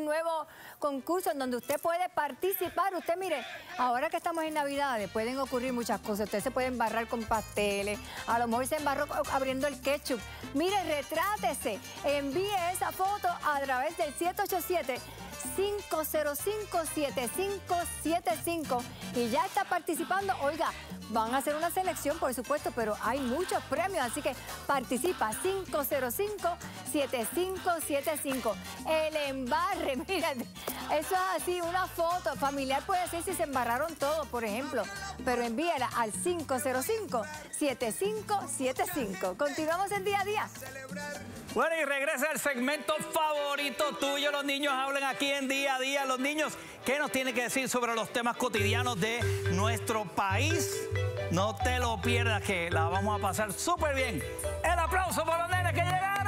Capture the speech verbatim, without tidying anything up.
nuevo concurso en donde usted puede participar. Usted, mire, ahora que estamos en Navidades, pueden ocurrir muchas cosas. Usted se puede embarrar con pasteles, a lo mejor se embarró abriendo el ketchup. Mire, retrátese, envíe esa foto a través del siete ocho siete, cinco cero cinco, siete cinco siete cinco y ya está participando. Oiga, van a hacer una selección, por supuesto, pero hay muchos premios, así que participa, cinco cero cinco, siete cinco siete cinco. El embarre, mira, eso es así, una foto familiar puede ser si se embarraron todos, por ejemplo, pero envíala al cinco cero cinco, siete cinco siete cinco. Continuamos en Día a Día. Bueno, y regresa el segmento favorito tuyo. Los niños hablan aquí en Día a Día. Los niños, ¿qué nos tienen que decir sobre los temas cotidianos de nuestro país? No te lo pierdas, que la vamos a pasar súper bien. El aplauso para los nenes que llegan.